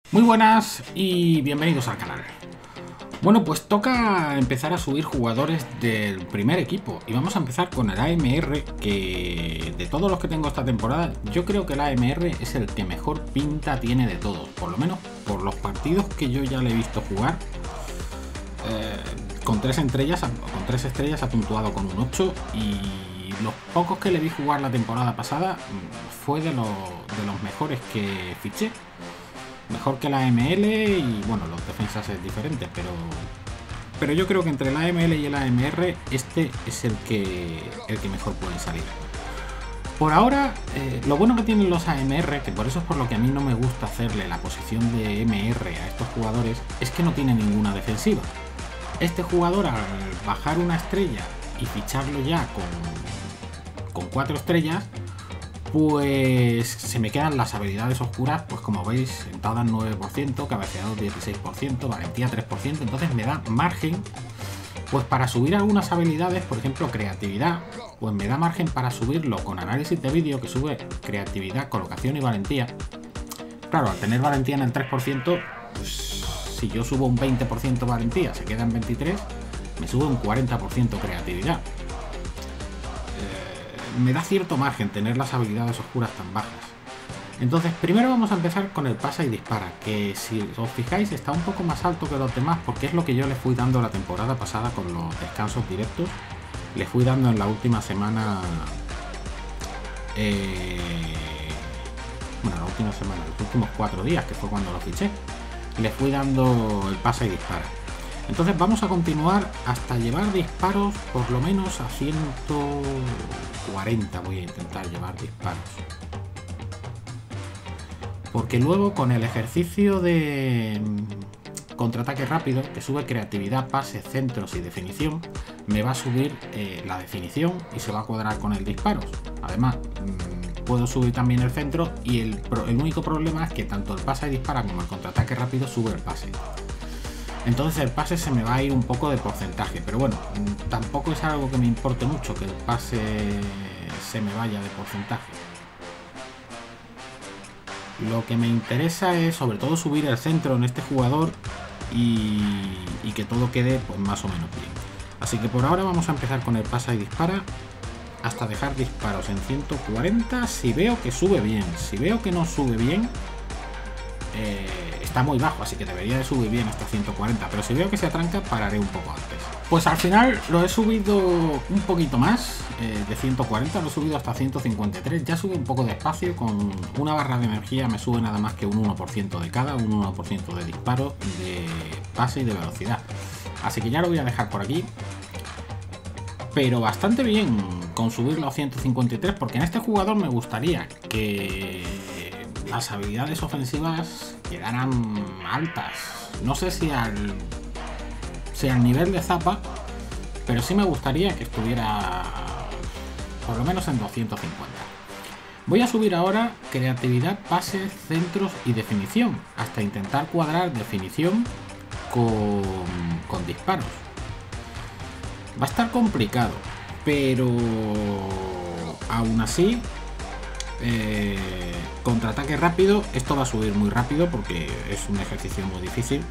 Muy buenas y bienvenidos al canal. Bueno, pues toca empezar a subir jugadores del primer equipo y vamos a empezar con el AMR, que de todos los que tengo esta temporada yo creo que el AMR es el que mejor pinta tiene de todos, por lo menos por los partidos que yo ya le he visto jugar. Con 3 estrellas ha puntuado con un 8 y los pocos que le vi jugar la temporada pasada fue de los mejores que fiché. Mejor que la AML y bueno, los defensas es diferente, pero yo creo que entre la AML y el AMR este es el que mejor puede salir. Por ahora, lo bueno que tienen los AMR, que por eso es por lo que a mí no me gusta hacerle la posición de MR a estos jugadores, es que no tiene ninguna defensiva. Este jugador, al bajar una estrella y ficharlo ya con 4 estrellas, pues se me quedan las habilidades oscuras, pues como veis, sentada 9%, cabeceador 16%, valentía 3%, entonces me da margen pues para subir algunas habilidades, por ejemplo creatividad, pues me da margen para subirlo con análisis de vídeo, que sube creatividad, colocación y valentía. Claro, al tener valentía en el 3%, pues si yo subo un 20% valentía, se queda en 23%, me sube un 40% creatividad. Me da cierto margen tener las habilidades oscuras tan bajas. Entonces primero vamos a empezar con el pasa y dispara, que si os fijáis está un poco más alto que los demás, porque es lo que yo le fui dando la temporada pasada con los descansos directos. Le fui dando en la última semana, bueno, la última semana, los últimos 4 días, que fue cuando lo fiché, le fui dando el pasa y dispara. Entonces vamos a continuar hasta llevar disparos por lo menos a 140. Voy a intentar llevar disparos, porque luego con el ejercicio de contraataque rápido, que sube creatividad, pase, centros y definición, me va a subir la definición y se va a cuadrar con el disparos. Además puedo subir también el centro y el único problema es que tanto el pase y dispara como el contraataque rápido sube el pase. Entonces el pase se me va a ir un poco de porcentaje, pero bueno, tampoco es algo que me importe mucho que el pase se me vaya de porcentaje. Lo que me interesa es sobre todo subir el centro en este jugador y que todo quede pues más o menos bien. Así que por ahora vamos a empezar con el pasa y dispara hasta dejar disparos en 140. Si veo que sube bien, si veo que no sube bien, está muy bajo, así que debería de subir bien hasta 140, pero si veo que se atranca pararé un poco antes. Pues al final lo he subido un poquito más, de 140 lo he subido hasta 153, ya sube un poco despacio, con una barra de energía me sube nada más que un 1% de cada, un 1% de disparo, de pase y de velocidad. Así que ya lo voy a dejar por aquí, pero bastante bien con subirlo a 153, porque en este jugador me gustaría que las habilidades ofensivas quedaran altas. No sé si al nivel de Zappa, pero sí me gustaría que estuviera por lo menos en 250. Voy a subir ahora creatividad, pases, centros y definición, hasta intentar cuadrar definición con disparos. Va a estar complicado, pero aún así contraataque rápido, esto va a subir muy rápido porque es un ejercicio muy difícil.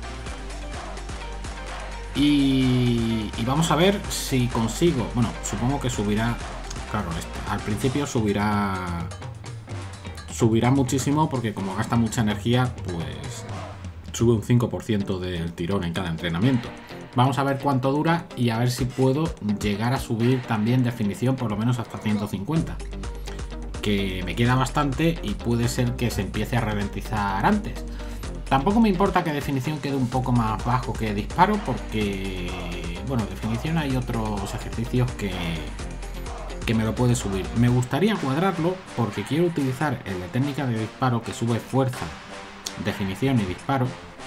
Y vamos a ver si consigo, bueno, supongo que subirá, claro, al principio subirá muchísimo, porque como gasta mucha energía, pues sube un 5% del tirón en cada entrenamiento. Vamos a ver cuánto dura y a ver si puedo llegar a subir también definición por lo menos hasta 150. Que me queda bastante y puede ser que se empiece a ralentizar antes. Tampoco me importa que definición quede un poco más bajo que disparo, porque bueno, definición hay otros ejercicios que me lo puede subir. Me gustaría cuadrarlo porque quiero utilizar el de técnica de disparo, que sube fuerza, definición y disparo.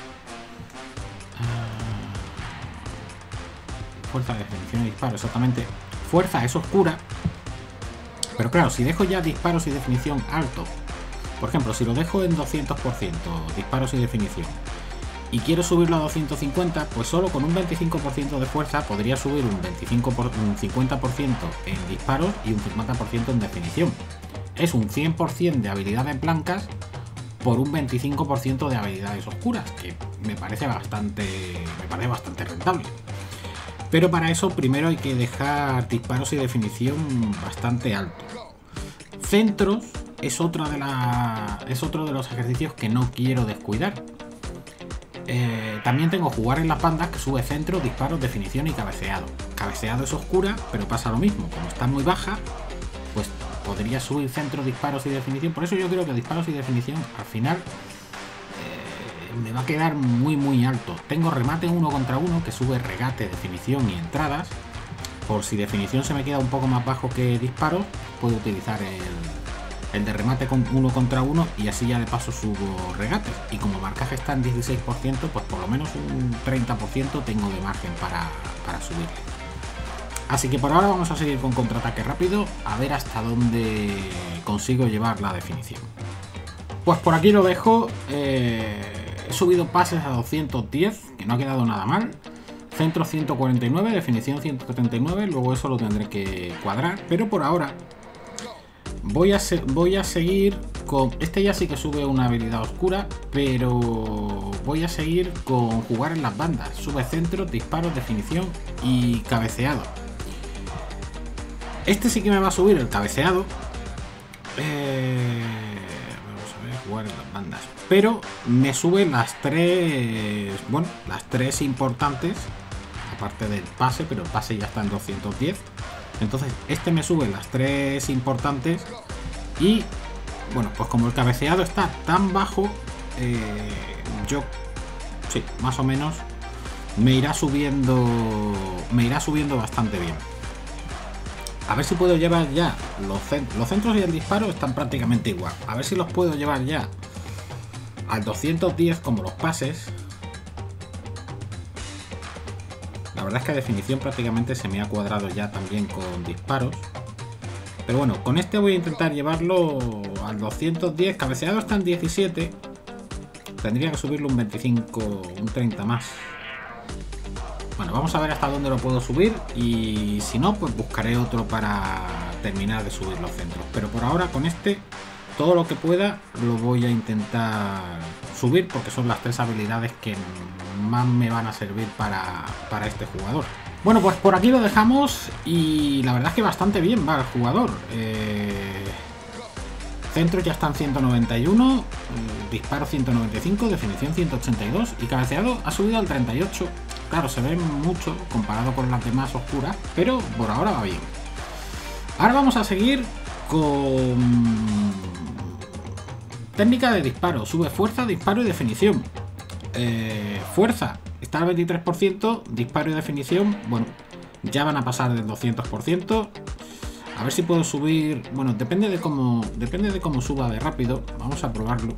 Fuerza, definición y disparo, exactamente. Fuerza es oscura, pero claro, si dejo ya disparos y definición alto, por ejemplo, si lo dejo en 200% disparos y definición y quiero subirlo a 250, pues solo con un 25% de fuerza podría subir un 50% en disparos y un 50% en definición. Es un 100% de habilidades blancas por un 25% de habilidades oscuras, que me parece bastante rentable. Pero para eso primero hay que dejar disparos y definición bastante alto. Centros es otro de los ejercicios que no quiero descuidar. También tengo jugar en las bandas, que sube centros, disparos, definición y cabeceado. Cabeceado es oscura, pero pasa lo mismo. Como está muy baja, pues podría subir centros, disparos y definición. Por eso yo creo que disparos y definición al final me va a quedar muy alto. Tengo remate 1 contra 1 que sube regate, definición y entradas. Por si definición se me queda un poco más bajo que disparos, puedo utilizar el de remate con 1 contra 1 y así ya de paso subo regates. Y como marcaje está en 16%, pues por lo menos un 30% tengo de margen para subirle. Así que por ahora vamos a seguir con contraataque rápido, a ver hasta dónde consigo llevar la definición. Pues por aquí lo dejo. He subido pases a 210, que no ha quedado nada mal. Centro 149, definición 139, luego eso lo tendré que cuadrar. Pero por ahora voy a seguir con... Este ya sí que sube una habilidad oscura, pero voy a seguir con jugar en las bandas. Sube centro, disparos, definición y cabeceado. Este sí que me va a subir el cabeceado. Jugar en las bandas, pero me sube las tres importantes, aparte del pase, pero el pase ya está en 210. Entonces este me sube las tres importantes y bueno, pues como el cabeceado está tan bajo, yo sí, más o menos me irá subiendo bastante bien. A ver si puedo llevar ya los centros y el disparo están prácticamente igual. A ver si los puedo llevar ya al 210 como los pases. La verdad es que definición prácticamente se me ha cuadrado ya también con disparos. Pero bueno, con este voy a intentar llevarlo al 210. Cabeceado está en 17. Tendría que subirlo un 25, un 30 más. Bueno, vamos a ver hasta dónde lo puedo subir y si no, pues buscaré otro para terminar de subir los centros. Pero por ahora con este, todo lo que pueda lo voy a intentar subir porque son las tres habilidades que más me van a servir para este jugador. Bueno, pues por aquí lo dejamos y la verdad es que bastante bien va el jugador. Centros ya están 191, disparo 195, definición 182 y cabeceado ha subido al 38. Claro, se ve mucho comparado con las demás oscuras, pero por ahora va bien. Ahora vamos a seguir con técnica de disparo. Sube fuerza, disparo y definición. Fuerza está al 23%, disparo y definición, bueno, ya van a pasar del 200%. A ver si puedo subir, bueno, depende de cómo suba de rápido. Vamos a probarlo.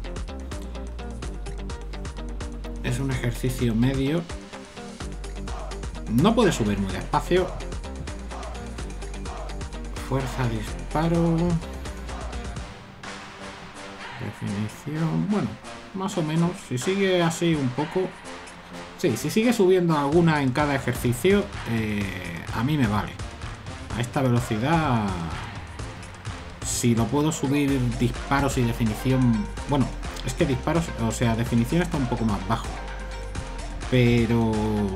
Es un ejercicio medio. No puede subir muy despacio. Fuerza, disparo, definición. Bueno, más o menos. Si sigue así un poco. Sí, si sigue subiendo alguna en cada ejercicio, a mí me vale. A esta velocidad, si lo puedo subir disparos y definición. Bueno, es que disparos, o sea, definición está un poco más bajo. Pero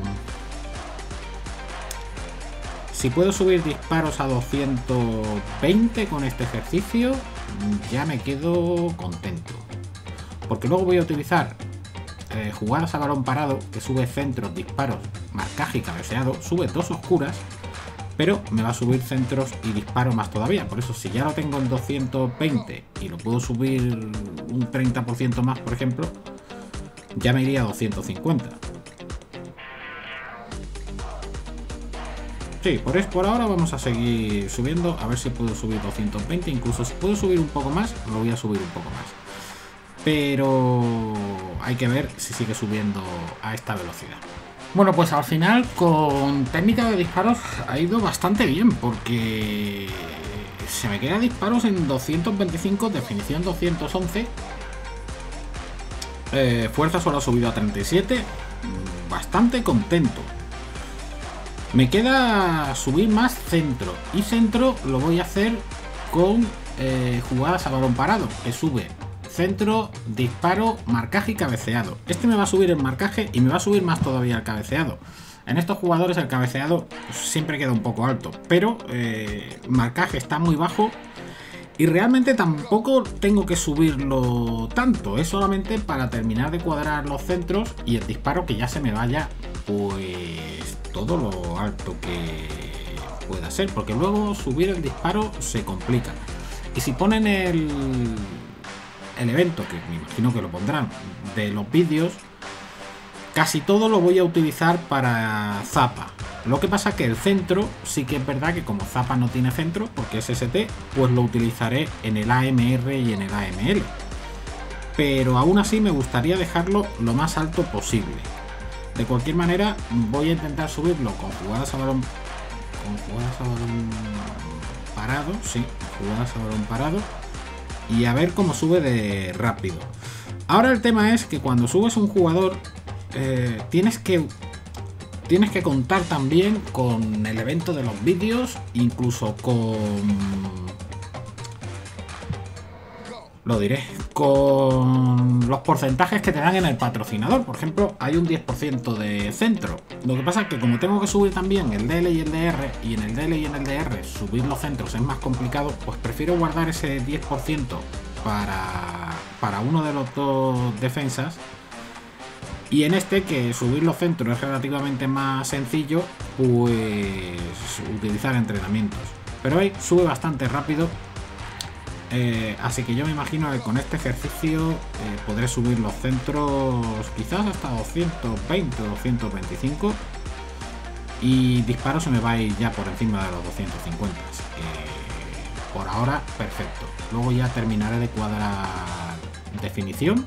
si puedo subir disparos a 220 con este ejercicio, ya me quedo contento. Porque luego voy a utilizar jugadas a balón parado, que sube centros, disparos, marcaje y cabeceado. Sube dos oscuras, pero me va a subir centros y disparos más todavía. Por eso, si ya lo tengo en 220 y lo puedo subir un 30% más, por ejemplo, ya me iría a 250. Sí, por ahora vamos a seguir subiendo, a ver si puedo subir 220, incluso si puedo subir un poco más, lo voy a subir un poco más. Pero hay que ver si sigue subiendo a esta velocidad. Bueno, pues al final con técnica de disparos ha ido bastante bien, porque se me quedan disparos en 225, definición 211, fuerza solo ha subido a 37, bastante contento. Me queda subir más centro, y centro lo voy a hacer con jugadas a balón parado, que sube centro, disparo, marcaje y cabeceado. Este me va a subir el marcaje y me va a subir más todavía el cabeceado. En estos jugadores el cabeceado pues, siempre queda un poco alto, pero marcaje está muy bajo y realmente tampoco tengo que subirlo tanto. Es solamente para terminar de cuadrar los centros y el disparo que ya se me vaya pues todo lo alto que pueda ser, porque luego subir el disparo se complica. Y si ponen el evento, que me imagino que lo pondrán, de los vídeos, casi todo lo voy a utilizar para Zappa. Lo que pasa que el centro, sí que es verdad que como Zappa no tiene centro, porque es ST, pues lo utilizaré en el AMR y en el AML. Pero aún así me gustaría dejarlo lo más alto posible. De cualquier manera, voy a intentar subirlo con jugadas a balón. Con jugadas a balón parado, sí, jugadas a balón parado. Y a ver cómo sube de rápido. Ahora el tema es que cuando subes un jugador, tienes que contar también con el evento de los vídeos, incluso con los porcentajes que te dan en el patrocinador. Por ejemplo, hay un 10% de centro. Lo que pasa es que como tengo que subir también el DL y el DR, y en el DL y en el DR subir los centros es más complicado, pues prefiero guardar ese 10% para uno de los dos defensas. Y en este, que subir los centros es relativamente más sencillo, pues utilizar entrenamientos. Pero ahí sube bastante rápido. Así que yo me imagino que con este ejercicio podré subir los centros quizás hasta 220 o 225. Y disparo se me va a ir ya por encima de los 250. Así que por ahora, perfecto. Luego ya terminaré de cuadrar definición.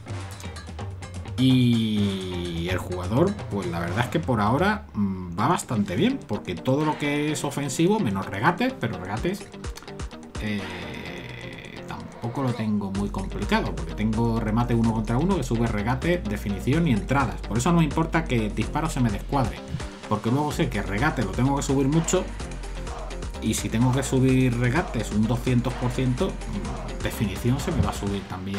Y el jugador, pues la verdad es que por ahora va bastante bien, porque todo lo que es ofensivo, menos regates, pero regates tampoco lo tengo muy complicado, porque tengo remate 1 contra 1 que sube regate, definición y entradas. Por eso no me importa que disparo se me descuadre, porque luego sé que regate lo tengo que subir mucho, y si tengo que subir regates un 200%, definición se me va a subir también.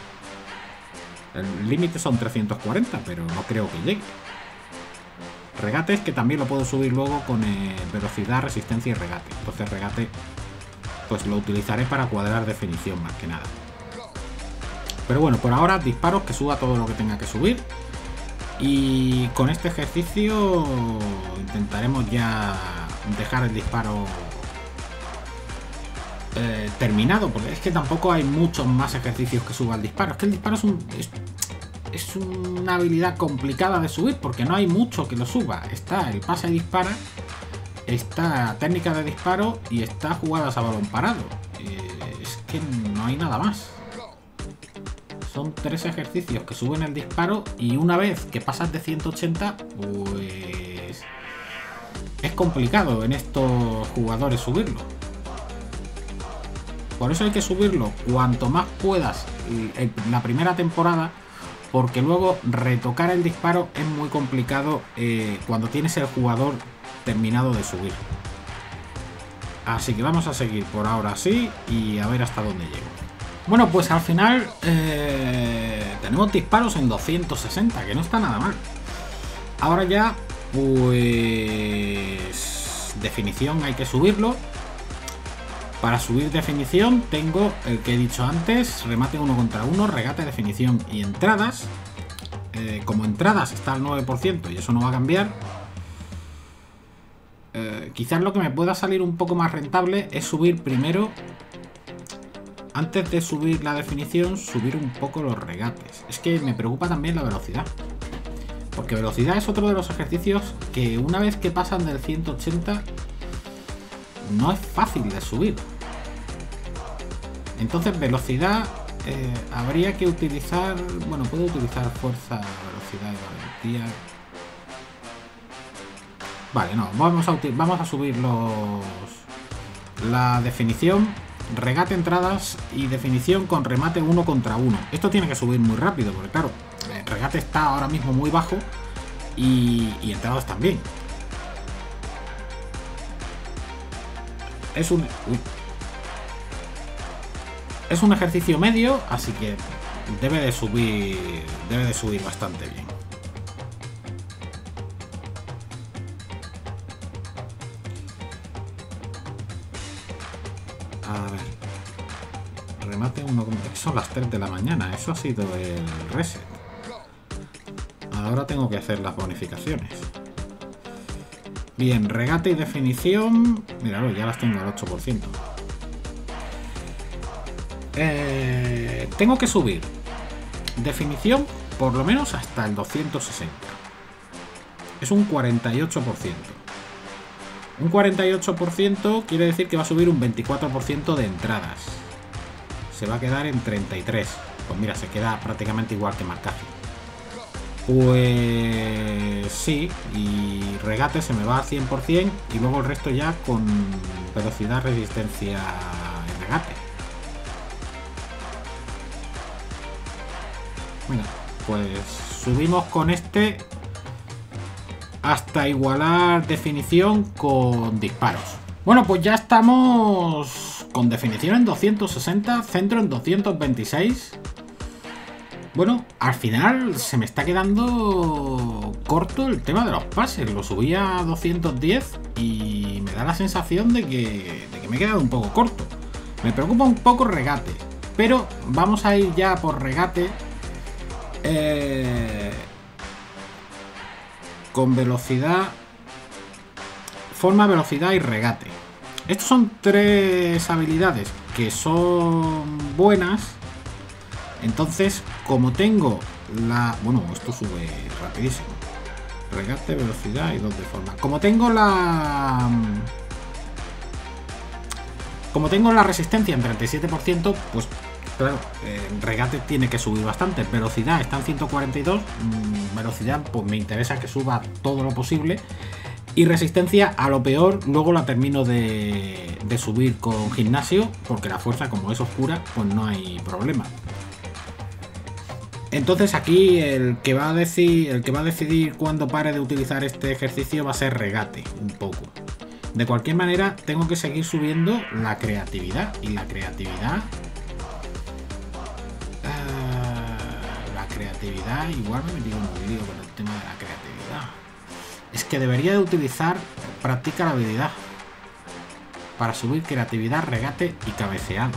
El límite son 340, pero no creo que llegue. Regates que también lo puedo subir luego con velocidad, resistencia y regate. Entonces regate pues lo utilizaré para cuadrar definición más que nada. Pero bueno, por ahora disparos, que suba todo lo que tenga que subir. Y con este ejercicio intentaremos ya dejar el disparo terminado, porque es que tampoco hay muchos más ejercicios que suba el disparo. Es que el disparo es una habilidad complicada de subir, porque no hay mucho que lo suba. Está el pase y dispara, está técnica de disparo y está jugadas a balón parado. Es que no hay nada más. Son 3 ejercicios que suben el disparo, y una vez que pasas de 180, pues es complicado en estos jugadores subirlo. Por eso hay que subirlo cuanto más puedas la primera temporada, porque luego retocar el disparo es muy complicado cuando tienes el jugador terminado de subir. Así que vamos a seguir por ahora así y a ver hasta dónde llego. Bueno, pues al final tenemos disparos en 260, que no está nada mal. Ahora ya, pues definición hay que subirlo. Para subir definición tengo el que he dicho antes, remate 1 contra 1, regate, definición y entradas. Como entradas está al 9% y eso no va a cambiar. Quizás lo que me pueda salir un poco más rentable es subir primero, antes de subir la definición, subir un poco los regates. Es que me preocupa también la velocidad, porque velocidad es otro de los ejercicios que una vez que pasan del 180 no es fácil de subir. Entonces velocidad habría que utilizar, bueno, puedo utilizar fuerza, velocidad y valentía. Vale, no, vamos a subir la definición, regate, entradas y definición con remate 1 contra 1. Esto tiene que subir muy rápido, porque claro, el regate está ahora mismo muy bajo y entradas también. Es un... Es un ejercicio medio, así que debe de subir bastante bien. A ver. Remate uno. Son las 3 de la mañana. Eso ha sido el reset. Ahora tengo que hacer las bonificaciones. Bien, regate y definición. Míralo, ya las tengo al 8%. Tengo que subir definición por lo menos hasta el 260. Es un 48%. Un 48% quiere decir que va a subir un 24% de entradas. Se va a quedar en 33. Pues mira, se queda prácticamente igual que marcaje. Pues sí, y regate se me va al 100% y luego el resto ya con velocidad, resistencia y regate. Bueno, pues subimos con este hasta igualar definición con disparos. Bueno, pues ya estamos con definición en 260, centro en 226. Bueno, al final se me está quedando corto el tema de los pases. Lo subí a 210 y me da la sensación de que me he quedado un poco corto. Me preocupa un poco regate, pero vamos a ir ya por regate. Con velocidad, forma, velocidad y regate. Estos son tres habilidades que son buenas. Entonces, como tengo la... Bueno, esto sube rapidísimo. Regate, velocidad y 2 de forma. Como tengo la resistencia en 37%, pues claro, regate tiene que subir bastante. Velocidad está en 142. Velocidad, pues me interesa que suba todo lo posible. Y resistencia, a lo peor, luego la termino de subir con gimnasio, porque la fuerza, como es oscura, pues no hay problema. Entonces aquí el que va a decidir cuándo pare de utilizar este ejercicio va a ser regate, un poco. De cualquier manera, tengo que seguir subiendo la creatividad. Y la creatividad... igual me he metido en un lío con el tema de la creatividad. Es que debería de utilizar practica la habilidad para subir creatividad, regate y cabeceado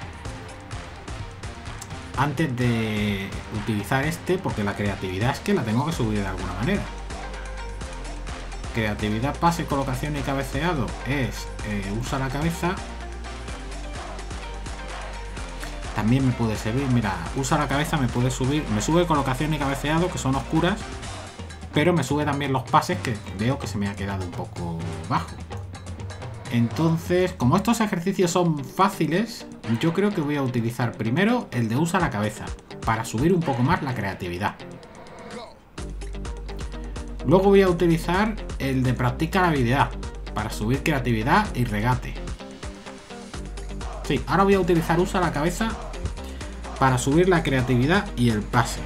antes de utilizar este, porque la creatividad es que la tengo que subir de alguna manera. Creatividad, pase, colocación y cabeceado es usa la cabeza. También me puede servir, mira, usa la cabeza, me puede subir, me sube colocación y cabeceado, que son oscuras, pero me sube también los pases, que veo que se me ha quedado un poco bajo. Entonces, como estos ejercicios son fáciles, yo creo que voy a utilizar primero el de usa la cabeza, para subir un poco más la creatividad. Luego voy a utilizar el de practica la habilidad, para subir creatividad y regate. Sí, ahora voy a utilizar usa la cabeza para subir la creatividad y el pase.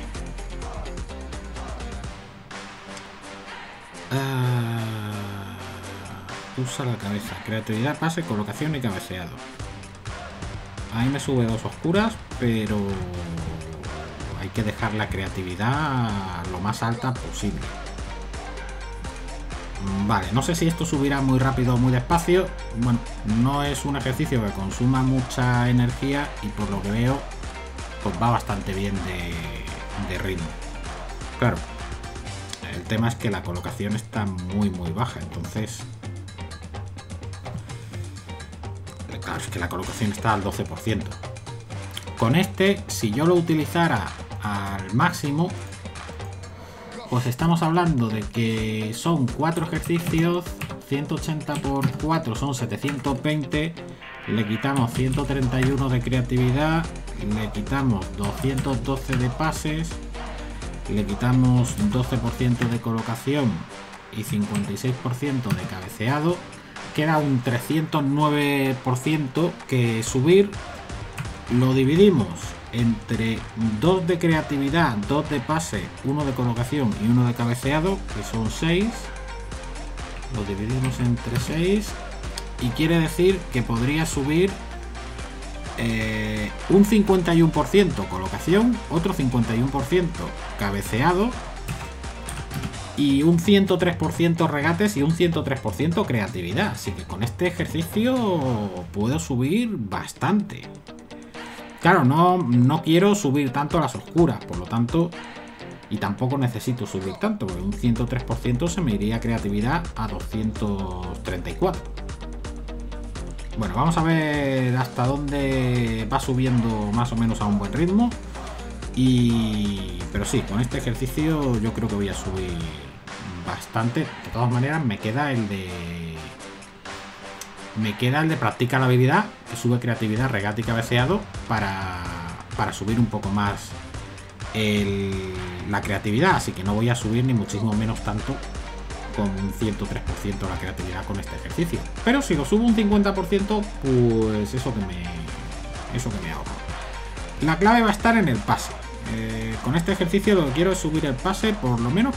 Usa la cabeza, creatividad, pase, colocación y cabeceado. Ahí me sube dos oscuras, pero hay que dejar la creatividad lo más alta posible. Vale, no sé si esto subirá muy rápido o muy despacio. Bueno, no es un ejercicio que consuma mucha energía y por lo que veo, pues va bastante bien de ritmo. Claro, el tema es que la colocación está muy baja, entonces... Claro, es que la colocación está al 12%. Con este, si yo lo utilizara al máximo, pues estamos hablando de que son 4 ejercicios, 180 por 4 son 720, le quitamos 131 de creatividad, le quitamos 212 de pases, le quitamos 12% de colocación y 56% de cabeceado, queda un 309% que subir. Lo dividimos entre 2 de creatividad, 2 de pase, 1 de colocación y 1 de cabeceado, que son 6. Lo dividimos entre 6 y quiere decir que podría subir un 51% colocación, otro 51% cabeceado y un 103% regates y un 103% creatividad. Así que con este ejercicio puedo subir bastante. Claro, no quiero subir tanto a las oscuras, por lo tanto, y tampoco necesito subir tanto, porque un 103% se me iría creatividad a 234. Bueno, vamos a ver hasta dónde va subiendo más o menos a un buen ritmo. Pero sí, con este ejercicio yo creo que voy a subir bastante. De todas maneras, me queda el de practica la habilidad, que sube creatividad, regate y cabeceado, para subir un poco más la creatividad. Así que no voy a subir ni muchísimo menos tanto con un 103% la creatividad con este ejercicio. Pero si lo subo un 50%, pues eso que me ahorro. La clave va a estar en el pase. Con este ejercicio lo que quiero es subir el pase por lo menos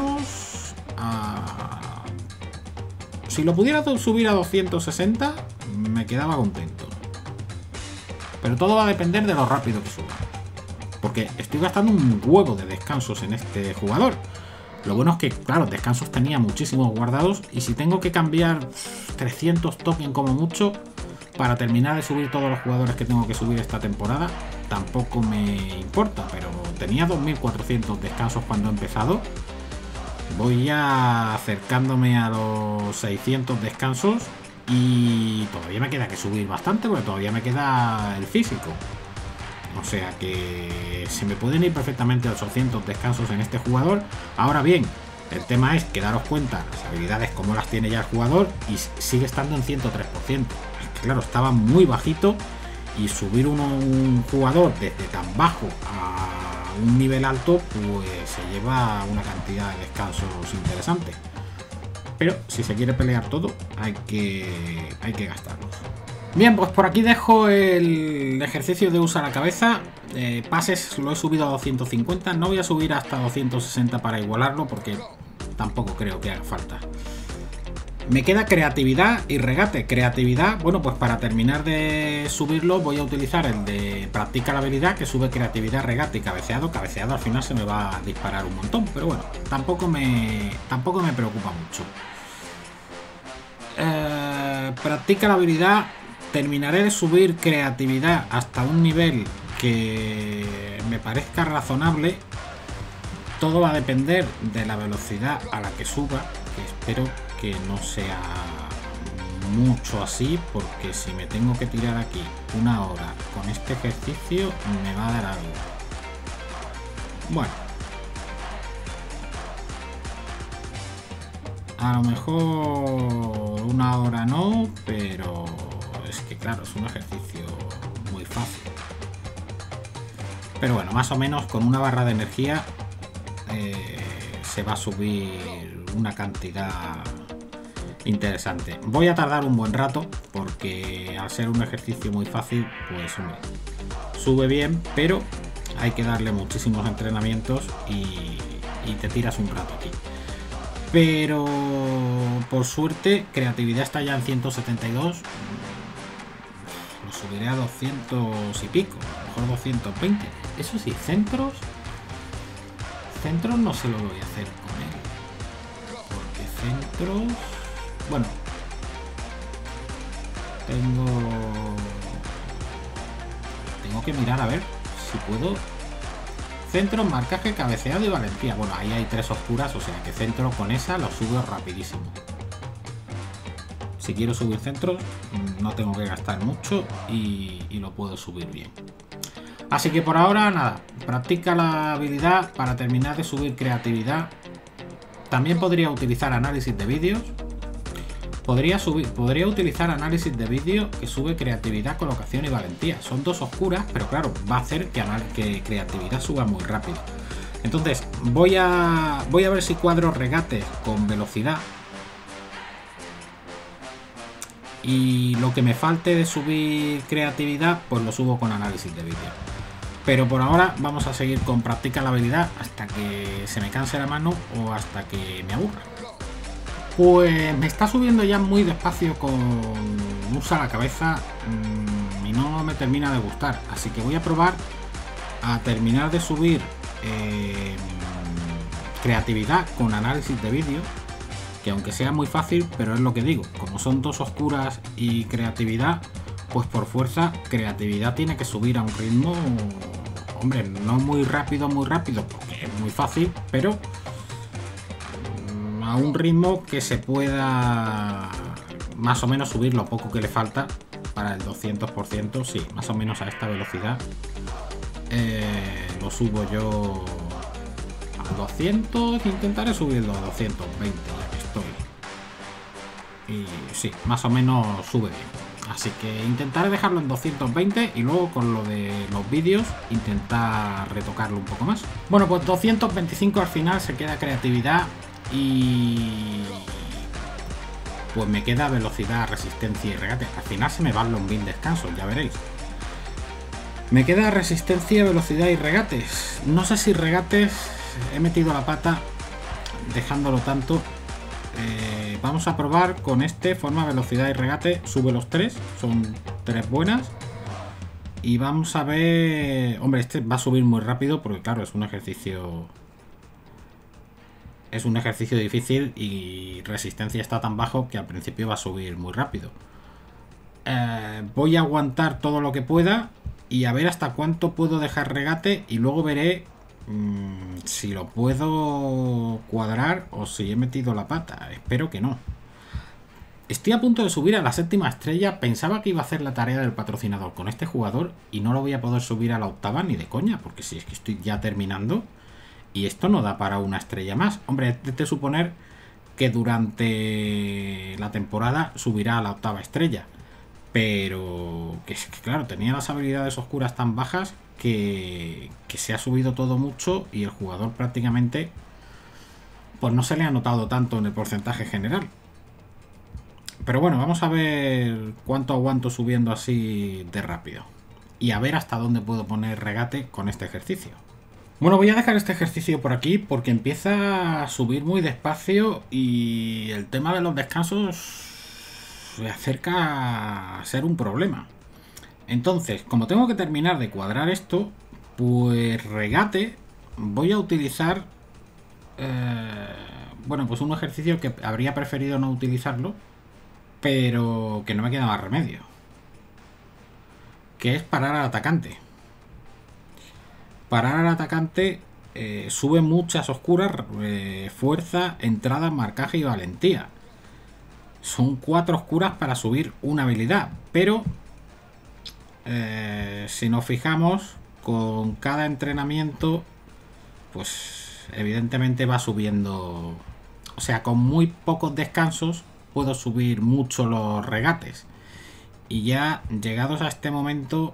si lo pudiera subir a 260 me quedaba contento. Pero todo va a depender de lo rápido que suba, porque estoy gastando un huevo de descansos en este jugador. Lo bueno es que, claro, descansos tenía muchísimos guardados, y si tengo que cambiar 300 tokens como mucho para terminar de subir todos los jugadores que tengo que subir esta temporada, tampoco me importa. Pero tenía 2400 descansos cuando he empezado. Voy ya acercándome a los 600 descansos y todavía me queda que subir bastante, porque todavía me queda el físico. O sea que se me pueden ir perfectamente 800 descansos en este jugador. Ahora bien, el tema es que daros cuenta las habilidades como las tiene ya el jugador y sigue estando en 103%. Es que, claro, estaba muy bajito, y subir un jugador desde tan bajo a un nivel alto pues se lleva una cantidad de descansos interesante. Pero si se quiere pelear todo hay que gastarlos. Bien, pues por aquí dejo el ejercicio de usar la cabeza. Pases lo he subido a 250, no voy a subir hasta 260 para igualarlo, porque tampoco creo que haga falta. Me queda creatividad y regate. Creatividad, bueno, pues para terminar de subirlo voy a utilizar el de practica la habilidad, que sube creatividad, regate y cabeceado. Cabeceado al final se me va a disparar un montón, pero bueno, tampoco me preocupa mucho. Practica la habilidad. Terminaré de subir creatividad hasta un nivel que me parezca razonable. Todo va a depender de la velocidad a la que suba, que espero que no sea mucho así, porque si me tengo que tirar aquí una hora con este ejercicio me va a dar algo. Bueno, a lo mejor una hora no, pero es que claro, es un ejercicio muy fácil. Pero bueno, más o menos con una barra de energía se va a subir una cantidad interesante. Voy a tardar un buen rato, porque al ser un ejercicio muy fácil, pues hombre, sube bien, pero hay que darle muchísimos entrenamientos y te tiras un rato aquí. Pero por suerte creatividad está ya en 172. Lo subiré a 200 y pico, a lo mejor 220. Eso sí, centros no se lo voy a hacer con él, porque centros, bueno, tengo que mirar a ver si puedo. Centros, marcaje, cabeceado y valentía. Bueno, ahí hay 3 oscuras, o sea que centro con esa lo subo rapidísimo. Si quiero subir centros no tengo que gastar mucho y lo puedo subir bien. Así que por ahora nada, practica la habilidad para terminar de subir creatividad. También podría utilizar análisis de vídeos. Podría utilizar análisis de vídeo, que sube creatividad, colocación y valentía. Son 2 oscuras, pero claro, va a hacer que creatividad suba muy rápido. Entonces voy a ver si cuadro regates con velocidad. Y lo que me falte de subir creatividad, pues lo subo con análisis de vídeo. Pero por ahora vamos a seguir con practica la habilidad hasta que se me canse la mano o hasta que me aburra. Pues me está subiendo ya muy despacio con usa la cabeza. mí no me termina de gustar. Así que voy a probar a terminar de subir creatividad con análisis de vídeo, que aunque sea muy fácil, pero es lo que digo, como son dos oscuras y creatividad, pues por fuerza creatividad tiene que subir a un ritmo, hombre, no muy rápido, porque es muy fácil, pero a un ritmo que se pueda más o menos subir lo poco que le falta para el 200%, sí, más o menos a esta velocidad lo subo yo a 200, intentaré subirlo a 220 ya que estoy, y sí, más o menos sube bien. Así que intentaré dejarlo en 220 y luego con lo de los vídeos intentar retocarlo un poco más. Bueno, pues 225 al final se queda creatividad y pues me queda velocidad, resistencia y regate. Al final se me van los 1000 descansos, ya veréis. Me queda resistencia, velocidad y regates. No sé si regates he metido la pata dejándolo tanto. Vamos a probar con este, forma, velocidad y regate, sube los 3, son 3 buenas. Y vamos a ver, hombre, este va a subir muy rápido porque claro, es un ejercicio difícil y resistencia está tan bajo que al principio va a subir muy rápido. Voy a aguantar todo lo que pueda y a ver hasta cuánto puedo dejar regate y luego veré si lo puedo cuadrar o si he metido la pata. Espero que no. Estoy a punto de subir a la 7ª estrella. Pensaba que iba a hacer la tarea del patrocinador con este jugador y no lo voy a poder subir a la 8ª ni de coña, porque si es que estoy ya terminando y esto no da para una estrella más. Hombre, es de suponer que durante la temporada subirá a la 8ª estrella, pero que es que claro, tenía las habilidades oscuras tan bajas que se ha subido todo mucho y el jugador prácticamente pues no se le ha notado tanto en el porcentaje general. Pero bueno, vamos a ver cuánto aguanto subiendo así de rápido y a ver hasta dónde puedo poner regate con este ejercicio. Bueno, voy a dejar este ejercicio por aquí porque empieza a subir muy despacio y el tema de los descansos se acerca a ser un problema. Entonces, como tengo que terminar de cuadrar esto, pues regate voy a utilizar bueno, pues un ejercicio que habría preferido no utilizarlo, pero que no me queda más remedio, que es parar al atacante. Parar al atacante sube muchas oscuras, fuerza, entrada, marcaje y valentía. Son 4 oscuras para subir una habilidad, pero si nos fijamos, con cada entrenamiento, pues evidentemente va subiendo. O sea, con muy pocos descansos puedo subir mucho los regates. Y ya llegados a este momento,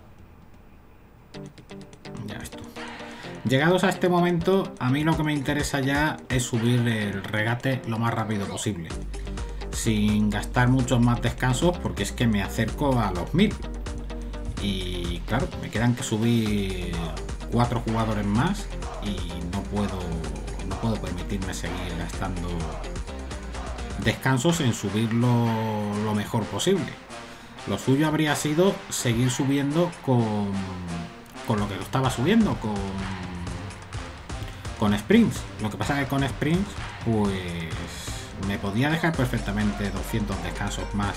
ya ves tú. Llegados a este momento, a mí lo que me interesa ya es subir el regate lo más rápido posible, sin gastar muchos más descansos, porque es que me acerco a los 1000. Y claro, me quedan que subir 4 jugadores más y no puedo permitirme seguir gastando descansos en subirlo lo mejor posible. Lo suyo habría sido seguir subiendo con lo que lo estaba subiendo, con sprints. Lo que pasa es que con sprints pues me podía dejar perfectamente 200 descansos más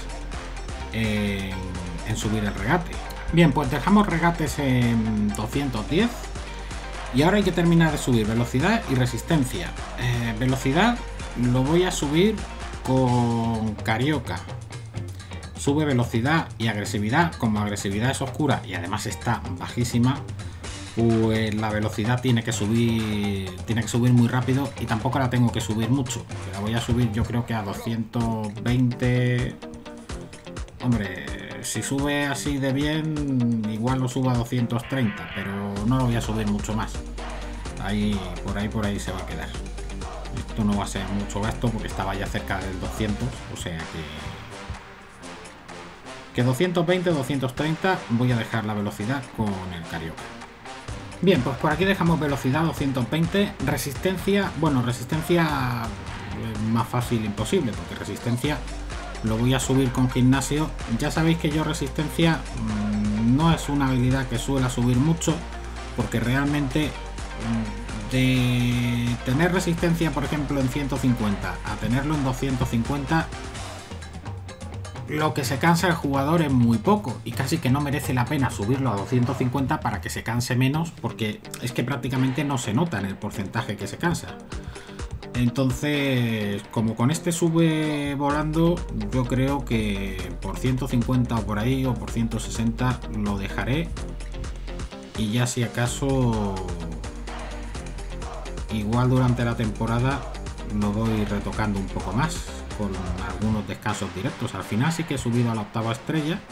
en subir el regate. Bien, pues dejamos regates en 210 y ahora hay que terminar de subir velocidad y resistencia. Velocidad lo voy a subir con Carioca. Sube velocidad y agresividad. Como agresividad es oscura y además está bajísima, pues la velocidad tiene que subir muy rápido y tampoco la tengo que subir mucho. La voy a subir yo creo que a 220. Hombre, si sube así de bien, igual lo subo a 230, pero no lo voy a subir mucho más. Por ahí se va a quedar. Esto no va a ser mucho gasto porque estaba ya cerca del 200, o sea que 220, 230 voy a dejar la velocidad con el Carioca. Bien, pues por aquí dejamos velocidad 220, resistencia, bueno, resistencia más fácil imposible, porque resistencia lo voy a subir con gimnasio. Ya sabéis que yo resistencia no es una habilidad que suela subir mucho, porque realmente de tener resistencia, por ejemplo, en 150 a tenerlo en 250, lo que se cansa el jugador es muy poco, y casi que no merece la pena subirlo a 250 para que se canse menos, porque es que prácticamente no se nota en el porcentaje que se cansa. Entonces, como con este sube volando, yo creo que por 150 o por ahí, o por 160 lo dejaré, y ya si acaso igual durante la temporada lo voy retocando un poco más con algunos descansos directos. Al final sí que he subido a la 8ª estrella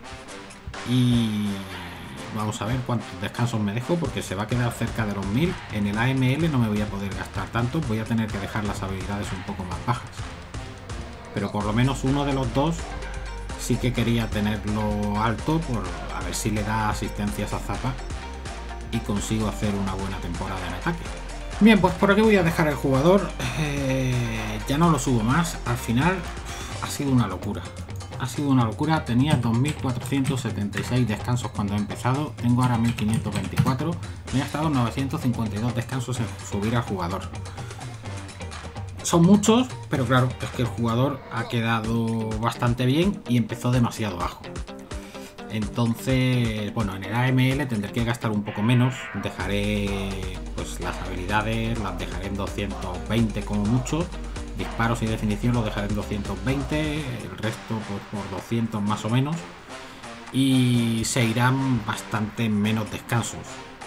y vamos a ver cuántos descansos me dejo, porque se va a quedar cerca de los 1000. En el AML no me voy a poder gastar tanto, voy a tener que dejar las habilidades un poco más bajas, pero por lo menos uno de los dos sí que quería tenerlo alto, por a ver si le da asistencias a Zappa y consigo hacer una buena temporada en ataque. Bien, pues por aquí voy a dejar el jugador. Ya no lo subo más. Al final ha sido una locura. Ha sido una locura. Tenía 2476 descansos cuando he empezado. Tengo ahora 1524. Me ha estado 952 descansos en subir al jugador. Son muchos, pero claro, es que el jugador ha quedado bastante bien y empezó demasiado bajo. Entonces, bueno, en el AML tendré que gastar un poco menos. Dejaré pues las habilidades, las dejaré en 220 como mucho. Disparos y definición lo dejaré en 220. El resto pues por 200 más o menos. Y se irán bastante menos descansos.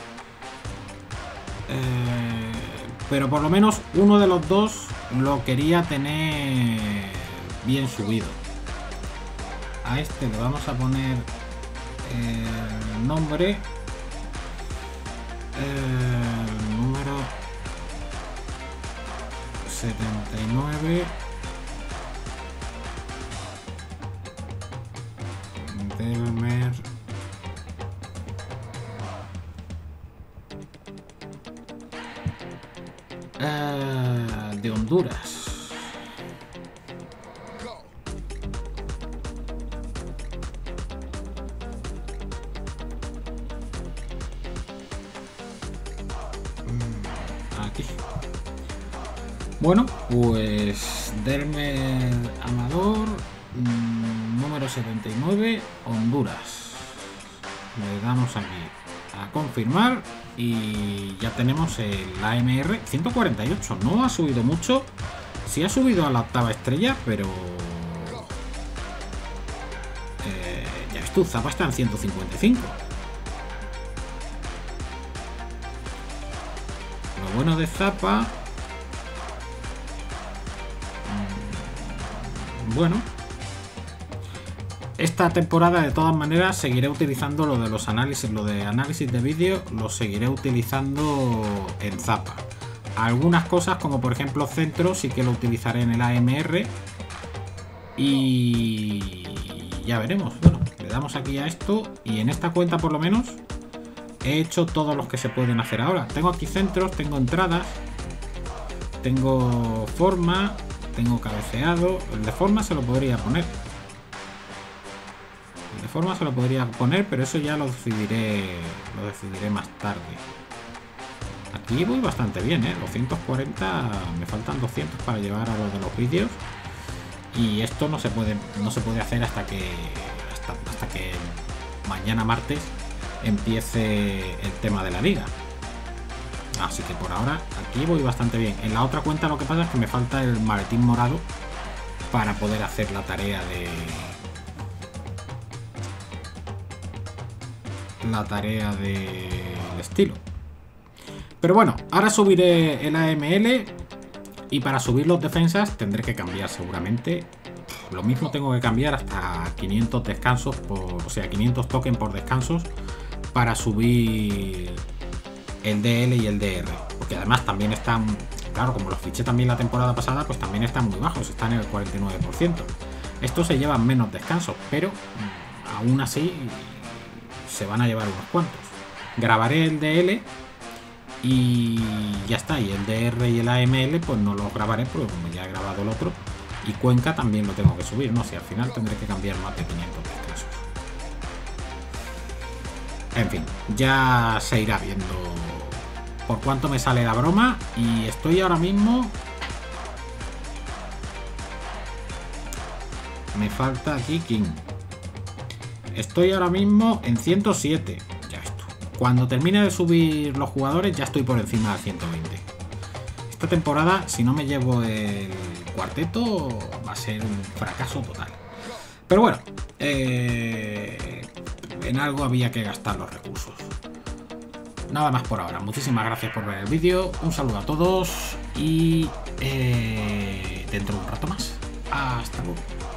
Pero por lo menos uno de los dos lo quería tener bien subido. A este le vamos a poner el nombre, número 79 Delmer de Honduras. Aquí. Bueno, pues Delmer Amador, número 79, Honduras. Le damos aquí a confirmar y ya tenemos el AMR 148. No ha subido mucho. Sí ha subido a la 8ª estrella, pero ya ves tú, Zappa está en 155. Lo bueno de Zappa, bueno, esta temporada de todas maneras seguiré utilizando lo de los análisis, lo de análisis de vídeo, lo seguiré utilizando en Zappa. Algunas cosas, como por ejemplo centro, sí que lo utilizaré en el AMR y ya veremos. Bueno, le damos aquí a esto y en esta cuenta por lo menos he hecho todos los que se pueden hacer ahora. Tengo aquí centros, tengo entradas, tengo forma, tengo cabeceado. El de forma se lo podría poner. El de forma se lo podría poner, pero eso ya lo decidiré más tarde. Aquí voy bastante bien, 240, me faltan 200 para llevar a lo de los vídeos. Y esto no se puede hacer hasta que mañana martes empiece el tema de la liga. Así que por ahora aquí voy bastante bien. En la otra cuenta lo que pasa es que me falta el maletín morado para poder hacer la tarea del estilo. Pero bueno, ahora subiré el AML y para subir los defensas tendré que cambiar seguramente. Lo mismo tengo que cambiar hasta 500 descansos, o sea, 500 tokens por descansos para subir el DL y el DR. Porque además también están, claro, como los fiché también la temporada pasada, pues también están muy bajos, están en el 49%. Estos se llevan menos descansos, pero aún así se van a llevar unos cuantos. Grabaré el DL y ya está, y el DR y el AML pues no los grabaré porque como ya he grabado el otro, Y Cuenca también lo tengo que subir, no sé, al final tendré que cambiar más de 500 descansos. En fin, ya se irá viendo por cuánto me sale la broma. Y estoy ahora mismo... Me falta aquí King. Estoy ahora mismo en 107. Ya esto. Cuando termine de subir los jugadores ya estoy por encima de 120. Esta temporada, si no me llevo el cuarteto, va a ser un fracaso total. Pero bueno, en algo había que gastar los recursos. Nada más por ahora. Muchísimas gracias por ver el vídeo. Un saludo a todos y dentro de un rato más. Hasta luego.